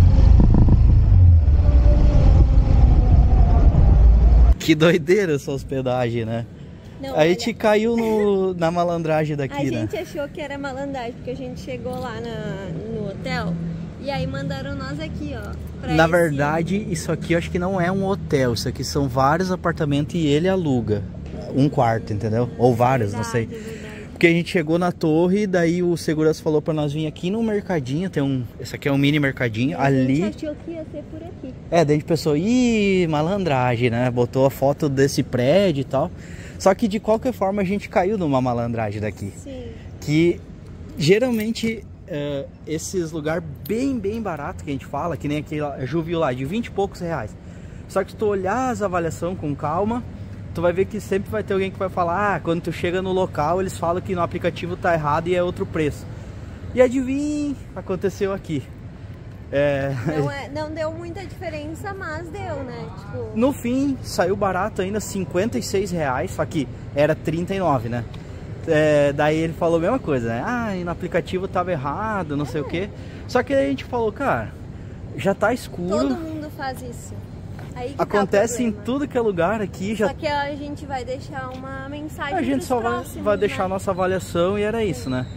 A: Que doideira essa hospedagem, né?
B: Não,
A: a gente caiu na malandragem daqui,
B: a
A: né?
B: gente achou que era malandragem, porque a gente chegou lá no hotel e aí mandaram nós aqui, ó.
A: Na verdade, isso aqui eu acho que não é um hotel, isso aqui são vários apartamentos e ele aluga um quarto, entendeu? Ou vários, não sei. Porque a gente chegou na torre e daí o segurança falou pra nós vir aqui no mercadinho, esse aqui é um mini mercadinho, ali...
B: A gente achou que ia ser por aqui.
A: É, daí a gente pensou, ih, malandragem, né? Botou a foto desse prédio e tal. Só que de qualquer forma a gente caiu numa malandragem daqui.
B: Sim.
A: Que geralmente esses lugares bem barato que a gente fala, que nem aquele Ju viu lá, de 20 e poucos reais. Só que se tu olhar as avaliações com calma, tu vai ver que sempre vai ter alguém que vai falar, quando tu chega no local, eles falam que no aplicativo tá errado e é outro preço. E adivinha, aconteceu aqui.
B: Não deu muita diferença, mas deu, né? Tipo...
A: No fim, saiu barato ainda, 56 reais, só que era 39, né? Daí ele falou a mesma coisa, né? Ah, e no aplicativo tava errado, não sei o que. Só que aí a gente falou, cara, já tá escuro.
B: Todo mundo faz isso. Aí que
A: acontece
B: tá
A: em tudo que é lugar aqui.
B: Só que a gente vai deixar uma mensagem.
A: A gente só vai deixar a nossa avaliação e era isso, né?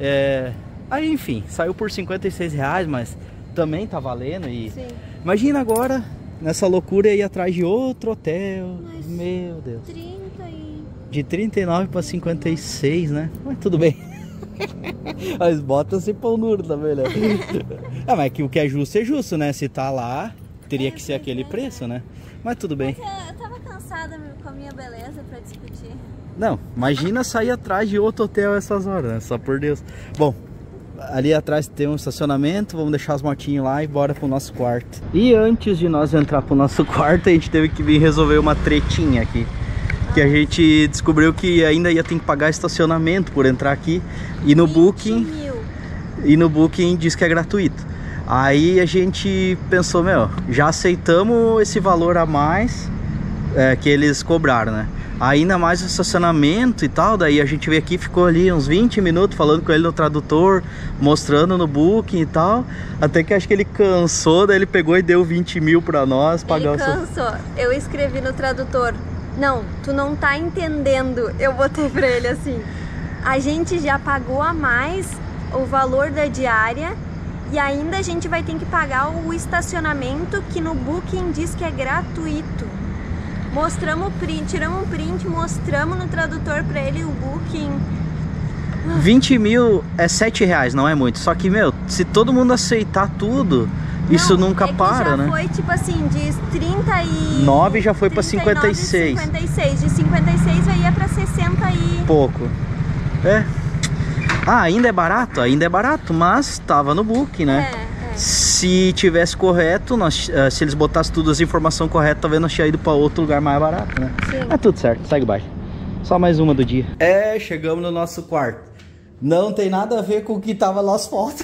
A: Aí enfim, saiu por 56 reais, mas também tá valendo. E
B: sim.
A: Imagina agora, nessa loucura, ir atrás de outro hotel. Mas meu Deus. De 39 para 56, né? Mas tudo bem. As botas sem pão duro também, né? Mas que o que é justo, né? Se tá lá, teria que ser aquele preço, né? Mas tudo bem.
B: Mas eu tava cansada com a minha beleza pra discutir.
A: Não, imagina sair atrás de outro hotel essas horas, né? Só por Deus. Bom, ali atrás tem um estacionamento, vamos deixar as motinhas lá e bora pro nosso quarto. E antes de nós entrar pro nosso quarto, a gente teve que vir resolver uma tretinha aqui. Que a gente descobriu que ainda ia ter que pagar estacionamento por entrar aqui. E no Booking, diz que é gratuito. Aí a gente pensou, já aceitamos esse valor a mais que eles cobraram, né? Ainda mais o estacionamento e tal. Daí a gente veio aqui, ficou ali uns 20 minutos falando com ele no tradutor, mostrando no Booking e tal. Até que acho que ele cansou, daí ele pegou e deu 20 mil pra nós pagar.
B: Ele cansou. Eu escrevi no tradutor: não, tu não tá entendendo. Eu botei pra ele assim: a gente já pagou a mais o valor da diária e ainda a gente vai ter que pagar o estacionamento, que no Booking diz que é gratuito. Mostramos o print, tiramos um print, mostramos no tradutor pra ele o Booking.
A: 20 mil é 7 reais, não é muito. Só que, se todo mundo aceitar tudo, isso nunca para, né?
B: Foi tipo assim, de
A: 39 já foi pra 56.
B: 56. De 56 já ia pra 60 e...
A: pouco. Ainda é barato, mas tava no Booking, né? Se tivesse correto, se eles botassem tudo as informações corretas, talvez nós tínhamos ido pra outro lugar mais barato, né?
B: Sim.
A: Mas tudo certo, segue baixo. Só mais uma do dia. Chegamos no nosso quarto. Não tem nada a ver com o que tava nas fotos.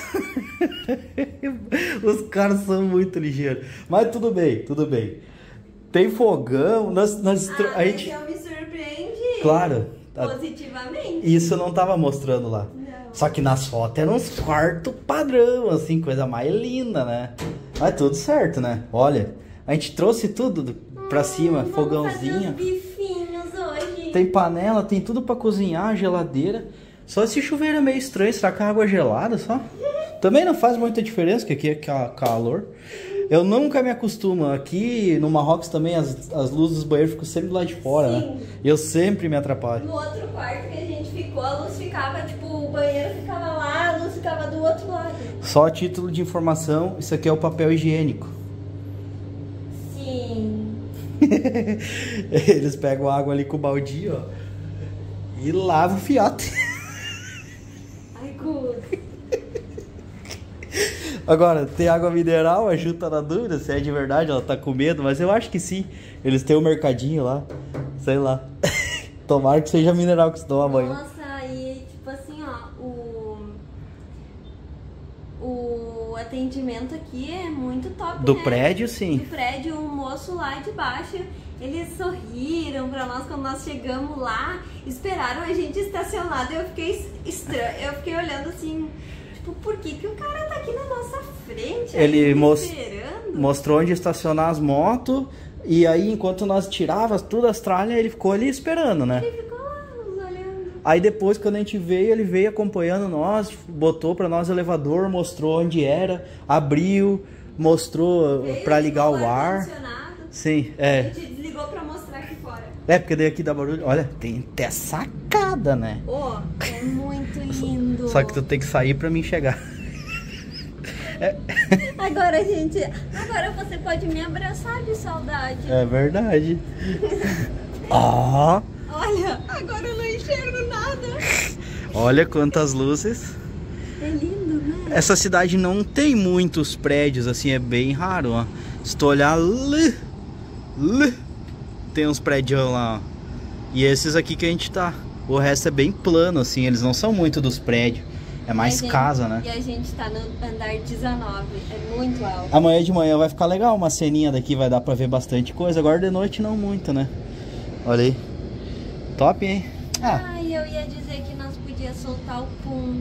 A: Os caras são muito ligeiros. Mas tudo bem, tudo bem. Tem fogão, a gente...
B: eu me surpreendi.
A: Claro.
B: Positivamente.
A: Isso não tava mostrando lá.
B: Não.
A: Só que nas fotos eram uns quartos padrão, assim, coisa mais linda, né? Mas tudo certo, né? Olha, a gente trouxe tudo pra cima, fogãozinho.
B: Fazer os bifinhos hoje.
A: Tem panela, tem tudo pra cozinhar, geladeira. Só esse chuveiro é meio estranho, será que a água é gelada só? Também não faz muita diferença, porque aqui é calor. Eu nunca me acostumo. Aqui no Marrocos também as luzes dos banheiros ficam sempre lá de fora,
B: Sim.
A: né? E eu sempre me atrapalho.
B: No outro quarto que a gente ficou, a luz ficava, tipo, o banheiro ficava lá, a luz ficava do outro lado.
A: Só a título de informação, isso aqui é o papel higiênico.
B: Sim.
A: Eles pegam água ali com o baldinho, ó, e lavam o fiote.
B: Ai, Gus.
A: Agora, tem água mineral, a Ju tá na dúvida se é de verdade, ela tá com medo, mas eu acho que sim. Eles têm um mercadinho lá, sei lá. Tomara que seja mineral que se toma banho.
B: Nossa, e tipo assim, ó, o atendimento aqui é muito top,
A: Do
B: né?
A: prédio, sim.
B: Do prédio, o moço lá de baixo, eles sorriram pra nós quando nós chegamos lá, esperaram a gente estacionado. Eu fiquei estranho, eu fiquei olhando assim, tipo, por que o cara tá aqui na nossa frente?
A: Ele
B: esperando?
A: mostrou onde estacionar as motos, e aí enquanto nós tirávamos tudo as tralhas, ele ficou ali esperando, né?
B: Ele ficou lá nos olhando.
A: Aí depois, quando a gente veio, ele veio acompanhando nós, botou pra nós o elevador, mostrou onde era, abriu, mostrou pra ligar o ar. Sim,
B: A
A: é.
B: gente desligou pra mostrar aqui fora.
A: É, porque daí aqui dá barulho. Olha, tem até sacada, né?
B: Oh, é muito lindo.
A: Só que tu tem que sair pra mim chegar.
B: Agora, gente, agora você pode me abraçar de saudade.
A: É verdade. Ó,
B: Olha, agora eu não enxergo nada.
A: olha quantas luzes.
B: É lindo, né?
A: Essa cidade não tem muitos prédios, assim, é bem raro, ó. Se tu olhar ali, tem uns prédios lá, ó. E esses aqui que a gente tá. O resto é bem plano, assim, eles não são muito dos prédios. É mais casa, né?
B: E a gente tá no andar 19, é muito alto.
A: Amanhã de manhã vai ficar legal, uma ceninha daqui vai dar pra ver bastante coisa. Agora de noite não muito, né? Olha aí. Top, hein?
B: Ai, eu ia dizer que nós podíamos soltar o pum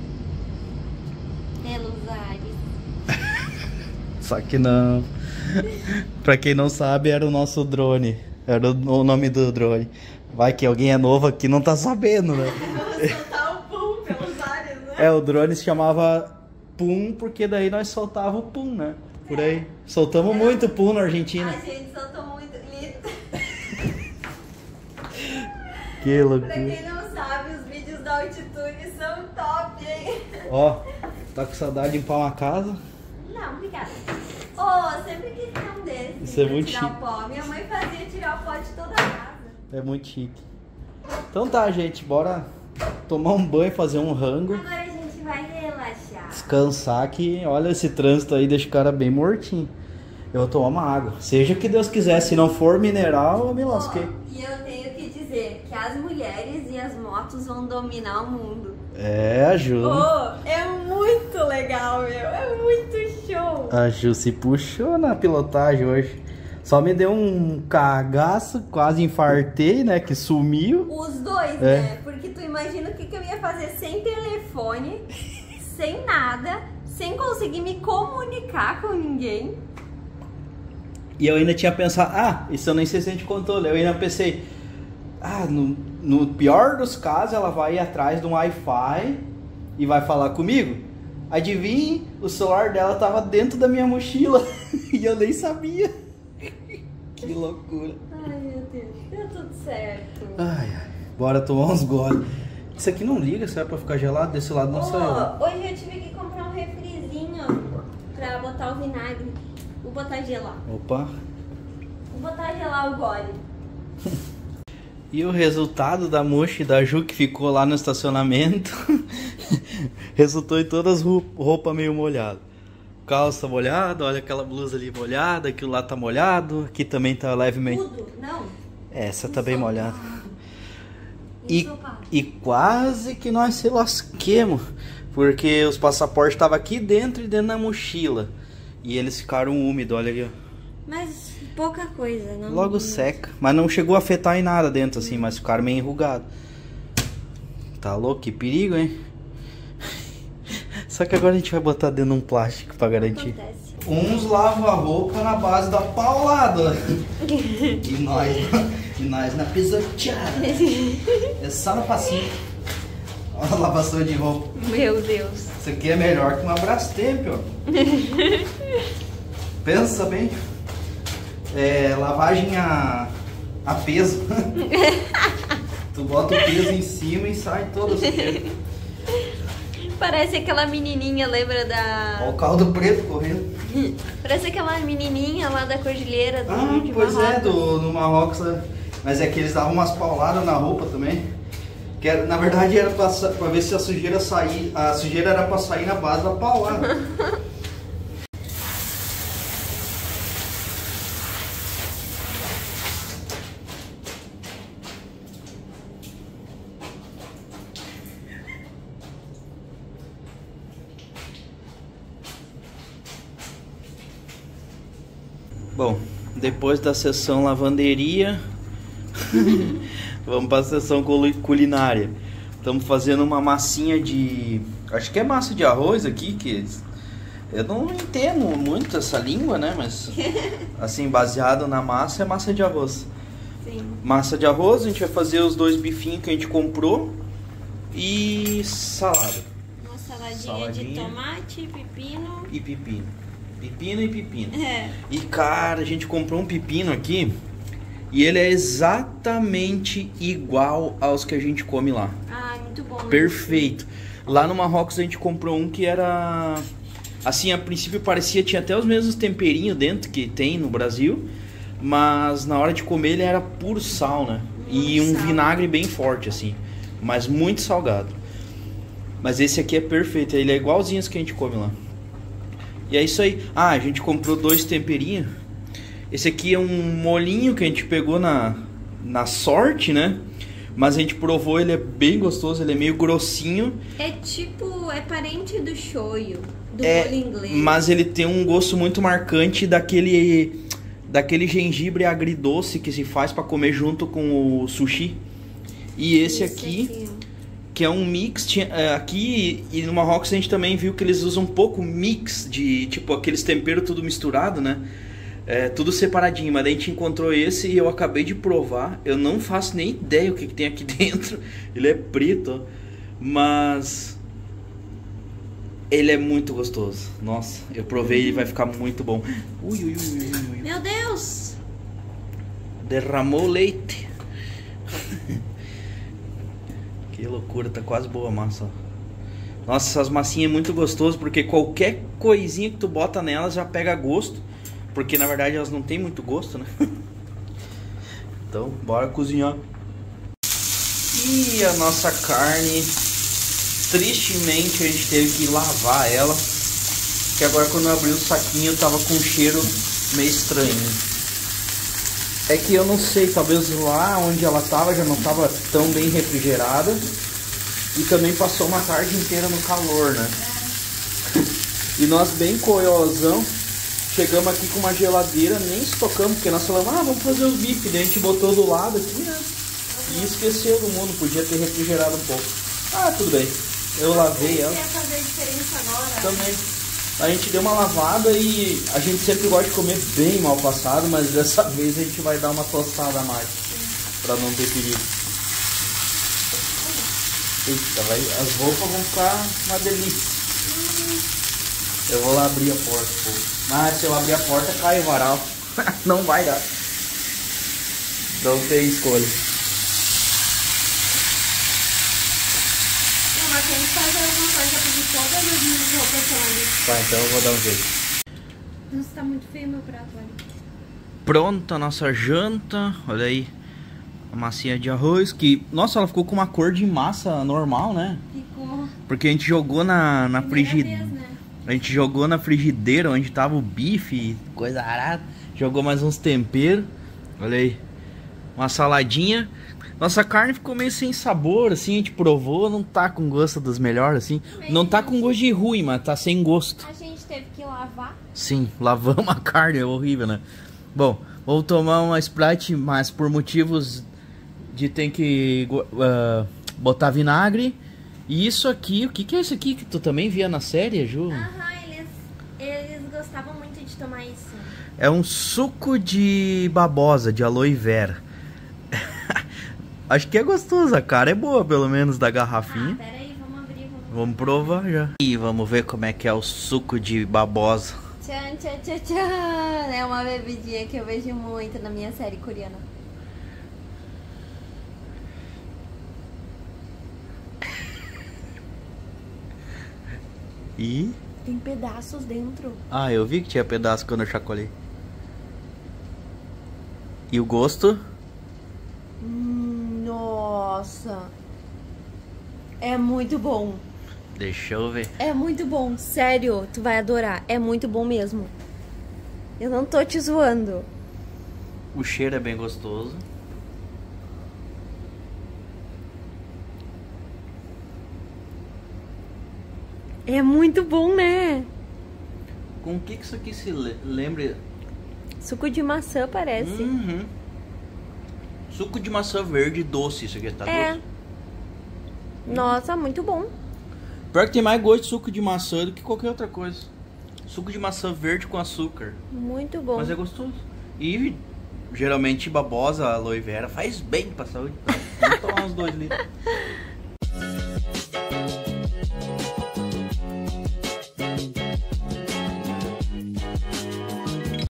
B: pelos ares.
A: Só que não. Pra quem não sabe, era o nosso drone. Era o nome do drone. Vai que alguém é novo aqui e não tá sabendo, né?
B: Soltar o pum pelos ares, né?
A: É, o drone se chamava Pum, porque daí nós soltávamos o Pum, né? Por aí. Soltamos muito Pum na Argentina.
B: A gente soltou muito lindo.
A: Que
B: Pra
A: loucura.
B: quem não sabe, os vídeos da altitude são top, hein?
A: Ó, tá com saudade de limpar uma casa?
B: Não, obrigada. Oh, sempre quis ter um desses.
A: Isso é
B: pra
A: muito
B: tirar
A: chique.
B: o pó. Minha mãe fazia tirar o pó de toda a casa.
A: É muito chique. Então tá, gente, bora tomar um banho, fazer um rango,
B: Agora a gente vai relaxar.
A: descansar que, olha, esse trânsito aí deixa o cara bem mortinho. Eu vou tomar uma água. Seja o que Deus quiser, se não for mineral, eu me lasquei.
B: E eu tenho que dizer que as mulheres e as motos vão dominar o mundo.
A: É, a Ju.
B: Oh, é muito legal, meu. É muito show.
A: A Ju se puxou na pilotagem hoje. Só me deu um cagaço, quase infartei, né? Que sumiu.
B: Os dois, né? Porque tu imagina o que eu ia fazer sem telefone, sem nada, sem conseguir me comunicar com ninguém.
A: E eu ainda tinha pensado, isso eu nem sei se a gente contou, eu ainda pensei, no pior dos casos ela vai ir atrás de um Wi-Fi e vai falar comigo. Adivinhe, o celular dela tava dentro da minha mochila e eu nem sabia. Que loucura.
B: Ai, meu Deus, deu tudo certo.
A: Ai, bora tomar uns goles. Isso aqui não liga, se é pra ficar gelado, desse lado não saiu.
B: Hoje eu tive que comprar um refrizinho pra botar o vinagre. Vou botar gelar.
A: Opa.
B: Vou botar gelar o gole.
A: E o resultado da Mushi da Ju que ficou lá no estacionamento resultou em todas as roupas meio molhadas. Calça molhada, olha aquela blusa ali molhada, aquilo lá tá molhado, aqui também tá levemente...
B: Tudo? Não.
A: Essa tá bem molhada. E quase que nós se lasquemos, porque os passaportes estavam aqui dentro e dentro da mochila. E eles ficaram úmidos, olha ali, ó.
B: Mas pouca coisa, não?
A: Logo seca. Mas não chegou a afetar em nada dentro, assim, mas ficaram meio enrugados. Tá louco? Que perigo, hein? Só que agora a gente vai botar dentro de um plástico pra garantir.
B: Acontece.
A: Uns lavam a roupa na base da paulada. E nós na pisoteada. É só no passinho. Olha a lavação de roupa.
B: Meu Deus.
A: Isso aqui é melhor que uma Brastemp, ó. Pensa bem. É lavagem a peso. Tu bota o peso em cima e sai todo assim.
B: Parece aquela menininha, lembra da...
A: Olha o caldo preto correndo.
B: Parece aquela menininha lá da cordilheira do de
A: pois
B: Marrocos.
A: do Marrocos. Mas é que eles davam umas pauladas na roupa também. Que era, na verdade era pra ver se a sujeira sair. A sujeira era pra sair na base da paulada. Bom, depois da sessão lavanderia, vamos para a sessão culinária. Estamos fazendo uma massinha de... Acho que é massa de arroz aqui, que eu não entendo muito essa língua, né? Mas, assim, baseado na massa, é massa de arroz.
B: Sim.
A: Massa de arroz, a gente vai fazer os 2 bifinhos que a gente comprou e salada.
B: Uma saladinha de tomate, pepino.
A: E pepino. Pepino e pepino.
B: É.
A: E cara, a gente comprou um pepino aqui e ele é exatamente igual aos que a gente come lá.
B: Ah, muito bom.
A: Perfeito. Lá no Marrocos a gente comprou um que era... Assim, a princípio parecia, tinha até os mesmos temperinhos dentro que tem no Brasil, mas na hora de comer ele era puro sal, né? E um vinagre bem forte, assim, mas muito salgado. Mas esse aqui é perfeito, ele é igualzinho aos que a gente come lá. E é isso aí. Ah, a gente comprou 2 temperinhos. Esse aqui é um molinho que a gente pegou na sorte, né? Mas a gente provou, ele é bem gostoso, ele é meio grossinho.
B: É tipo, é parente do shoyu, do
A: É,
B: molho inglês.
A: mas ele tem um gosto muito marcante daquele gengibre agridoce que se faz para comer junto com o sushi. E esse aqui, que é um mix, aqui e no Marrocos a gente também viu que eles usam um pouco mix de, tipo, aqueles temperos tudo misturado, né? Tudo separadinho, mas daí a gente encontrou esse e eu acabei de provar. Eu não faço nem ideia o que tem aqui dentro. Ele é preto, mas ele é muito gostoso. Nossa, eu provei e vai ficar muito bom. Ui, ui, ui, ui, ui.
B: Meu Deus!
A: Derramou leite. Que loucura, tá quase boa a massa. Nossa, essas massinhas é muito gostoso, porque qualquer coisinha que tu bota nelas já pega gosto. Porque na verdade elas não tem muito gosto, né? Então, bora cozinhar. E a nossa carne, tristemente a gente teve que lavar ela, que agora quando eu abri o saquinho tava com um cheiro meio estranho. É que eu não sei, talvez lá onde ela tava já não tava tão bem refrigerada. E também passou uma tarde inteira no calor, né? E nós bem coiosão, chegamos aqui com uma geladeira, nem estocamos, porque nós falamos, vamos fazer os bifes. Daí a gente botou do lado aqui, né? E esqueceu do mundo, podia ter refrigerado um pouco. Tudo bem. Eu lavei ela.
B: Quer fazer diferença agora?
A: Também. A gente deu uma lavada e a gente sempre gosta de comer bem mal passado, mas dessa vez a gente vai dar uma tostada a mais. Pra não ter perigo. Eita, as roupas vão ficar uma delícia. Eu vou lá abrir a porta, pô. Se eu abrir a porta, cai o varal. Não vai dar. Não tem escolha.
B: Mas tem que fazer alguma coisa porque todas as minhas roupas são ali.
A: Tá, então eu vou dar um jeito.
B: Nossa, tá muito feio meu prato, olha.
A: Pronta a nossa janta. Olha aí. A massinha de arroz que... Nossa, ela ficou com uma cor de massa normal, né?
B: Ficou.
A: Porque a gente jogou na frigideira.
B: Né?
A: A gente jogou na frigideira onde tava o bife, coisa arada. Jogou mais uns temperos. Olha aí. Uma saladinha. Nossa carne ficou meio sem sabor, assim, a gente provou, não tá com gosto dos melhores, assim. Não tá com gosto de ruim, mas tá sem gosto.
B: A gente teve que lavar.
A: Sim, lavamos a carne, é horrível, né? Bom, vou tomar uma Sprite, mas por motivos de ter que botar vinagre. E isso aqui, o que é isso aqui que tu também via na série, Ju?
B: Aham, eles gostavam muito de tomar isso.
A: É um suco de babosa, de aloe vera. Acho que é gostoso, a cara é boa, pelo menos, da garrafinha.
B: Pera aí, vamos abrir.
A: Vamos provar já. E vamos ver como é que é o suco de babosa.
B: Tchan, tchan, tchan, tchan. É uma bebidinha que eu vejo muito na minha série coreana.
A: E...
B: tem pedaços dentro.
A: ah, eu vi que tinha pedaço quando eu chacoalhei. E o gosto?
B: Nossa. É muito bom.
A: Deixa eu ver.
B: É muito bom. Sério, tu vai adorar. É muito bom mesmo. Eu não tô te zoando.
A: O cheiro é bem gostoso.
B: É muito bom, né?
A: Com o que isso aqui se lembra?
B: Suco de maçã, parece.
A: Uhum. Suco de maçã verde doce, isso aqui tá doce.
B: Nossa, muito bom.
A: Pior que tem mais gosto de suco de maçã do que qualquer outra coisa. Suco de maçã verde com açúcar.
B: Muito bom.
A: Mas é gostoso. E geralmente babosa, aloe vera faz bem pra saúde. Vamos tomar uns 2 litros.